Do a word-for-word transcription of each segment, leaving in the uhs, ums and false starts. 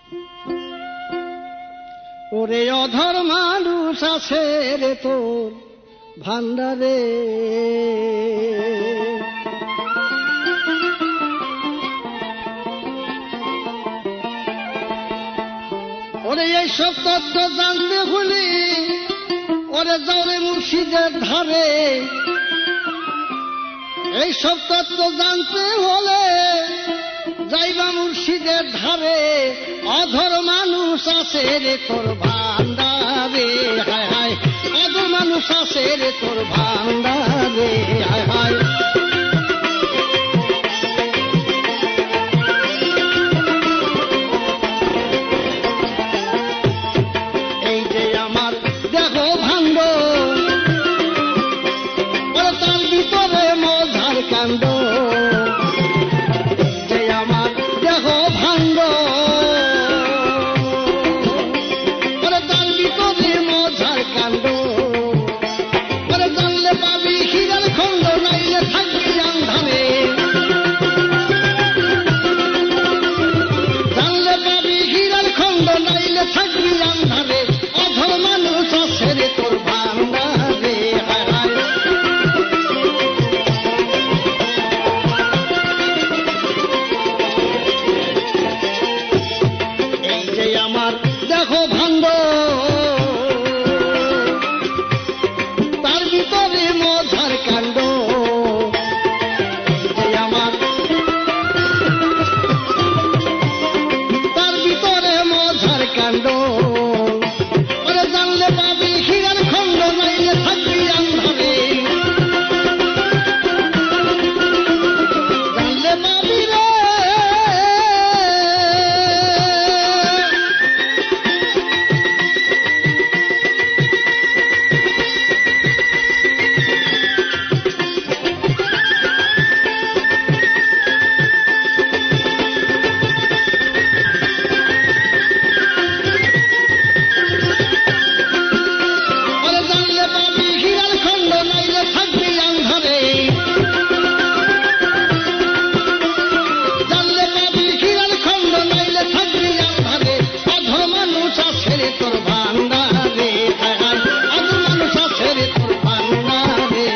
ওরে অধর মানুষ আছে রে তোর ভান্ডারে, ওরে এইসব তত্ত্ব জানতে হলে ওরে যাওরে মুর্শিদের ধারে, এইসব তত্ত্ব জানতে হলে যাইবা মুর্শিদের ধারে। অধর মানুষ আছে রে তোর ভান্ডারে, হায় হায় অধর মানুষ আছে রে তোর ভান্ডারে, হায় হায়। এই যে আমার দেহ ভাণ্ড, ওরে তার ভিতরে মজার কাণ্ড, যে আমার দেহ ভাণ্ড, ওরে তার ভিতরে মজার কাণ্ড। ওরে জানলে পাবি হীরার খণ্ড, নাইলে থাকবি আন্ধারে, জানলে পাবি হীরার খণ্ড, নাইলে থাকবি আন্ধারে। অধর মানুষ আছে রে তোর ভান্ডারে, হায় হায়। এই যে আমার দেহ ভাণ্ড, তার ভিতরে মজার কাণ্ড, এই যে আমার তার ভিতরে মজার কাণ্ড। ওরে জানলে পাবি হীরার খণ্ড, নাইলে থাকবি আন্ধারে, জানলে পাবি রে ওরে জানলে পাবি হীরার খণ্ড, নাইলে থাকবি আন্ধারে, জানলে পাবি হীরার খণ্ড, নাইলে থাকবি আন্ধারে। অধর মানুষ আছে রে তোর ভান্ডারে, হায় হায় অধর মানুষ আছে রে তোর ভান্ডারে।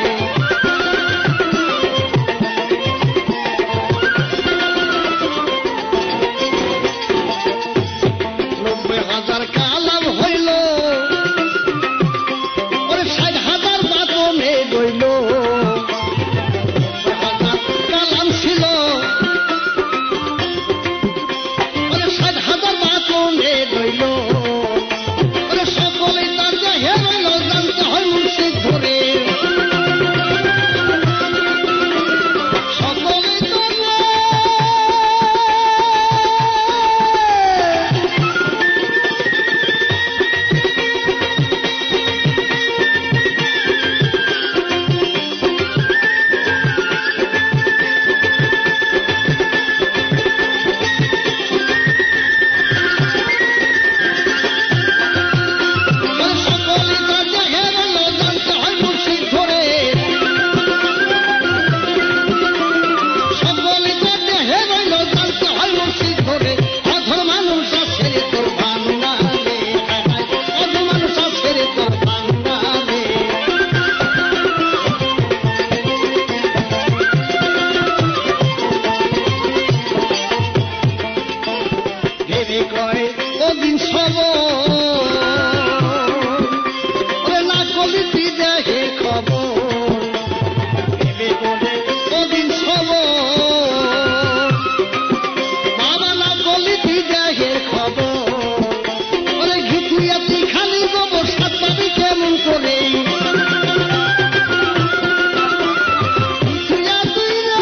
নব্বই হাজার কালাম হইল, ওরে ষাট হাজার বাতনে গইল, নব্বই হাজার কালাম ছিল, ওরে ষাট হাজার বাতনে গইল। ওরে সকলে তার দেহে রইল, জানতে হয় মুর্শিদ ধরে, সকলে তার ওরে সকলে তার দেহে রইল, জানতে হয় মুর্শিদ ধরে, সকলে তার দেহে রইল, জানতে হয় মুর্শিদ ধরে। অধর মানুষ আছে রে তোর ভান্ডারে, হায় হায় অধর মানুষ আছে রে তোর ভান্ডারে। ভেবে কয় ওদিন সব, ওরে না কলিতি দেহে খবর, ভেবে বলে ওদিন সব, বাবা না কলিতি দেহের খবর। ওরে ঘিতুইয়া তুই খালি গোবর, সাত পাবি কেমন করে, ঘিতুইয়া তুই রে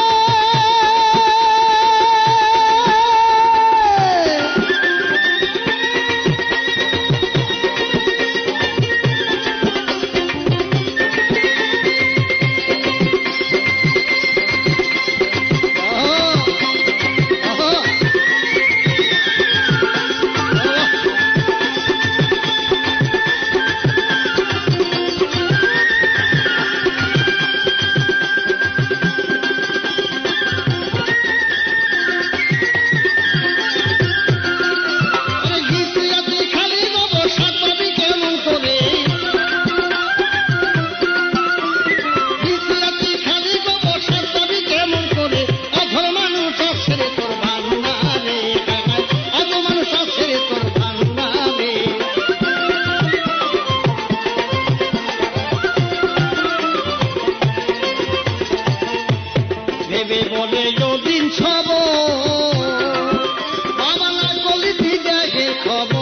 খবর